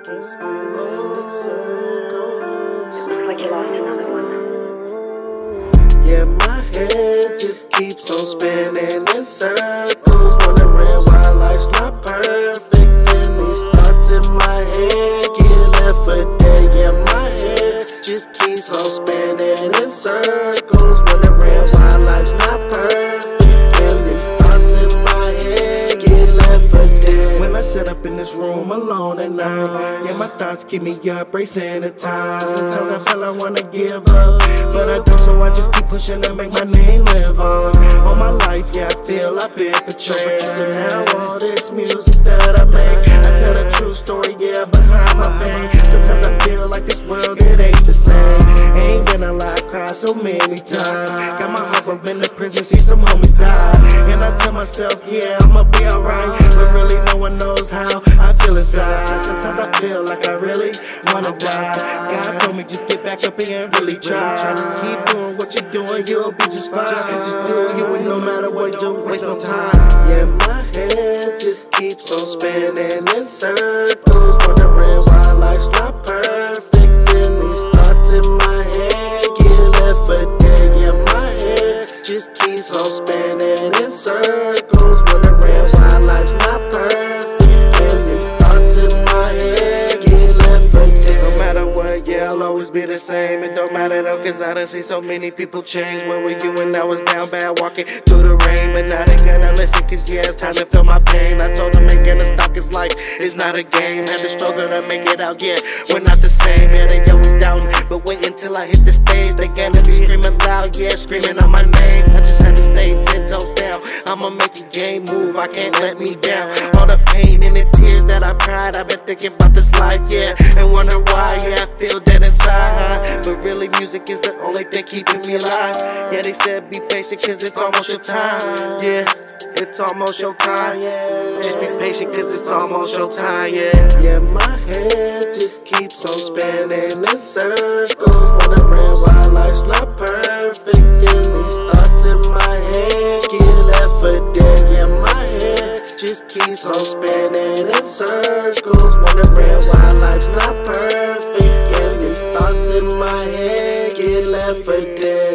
Looks like you lost another one. Yeah, my head just keeps on spinning in circles, wondering why life's not perfect. And these thoughts in my head get left for dead. Yeah, my head just keeps on spinning in circles, wondering why life's not perfect. And these thoughts in my head get left for dead. When I sit up in this room alone at night, yeah, my thoughts keep me up, racing at times. Sometimes I feel I wanna give up, but I don't, so I just keep pushing to make my name live on. All my life, yeah, I feel I've been betrayed. So now all this music that I make, I tell a true story, yeah, behind my pain. Sometimes I feel like this world, it ain't the same. Ain't gonna lie, cry so many times. Got my heart broke in the prison, see some homies die. And I tell myself, yeah, I'ma be alright, but really no one knows how I feel inside. Sometimes I feel like I really wanna die. God told me just get back up here and really try. Just keep doing what you're doing, you'll be just fine. Just do you, and no matter what you do, waste no time. Yeah, my head just keeps on spinning in circles, wondering why life's not perfect. And these thoughts in my head get left for dead. Yeah, my head just keeps on spinning in circles, wondering why life's not perfect. And these thoughts in my head get left for dead. No matter what, yeah, I'll always be the same. It don't matter though, cause I done seen so many people change. When we you and I was down bad, walking through the rain, but now they gonna listen, cause yeah, it's time to feel my pain. I told them ain't gonna stop, cause life is not a game. Had to struggle to make it out, yeah, we're not the same. Yeah, they always down, but wait until I hit the stage. They gonna be screaming loud, yeah, screaming on my name. I just had to stay 10 toes down. I'ma make a game move, I can't let me down. All the pain and the tears that I've cried, I've been thinking about this life, yeah, and wonder why, yeah, I feel dead inside. But really music is the only thing keeping me alive. Yeah, they said be patient cause it's almost your time. Yeah, it's almost your time. Just be patient cause it's almost your time. Yeah, yeah, my head just keeps on spinning in circles, wondering why life's not perfect. And these thoughts in my head get left for dead. Yeah, my head just keeps on spinning in circles, wondering why life's not perfect. And these thoughts in my head get left for dead.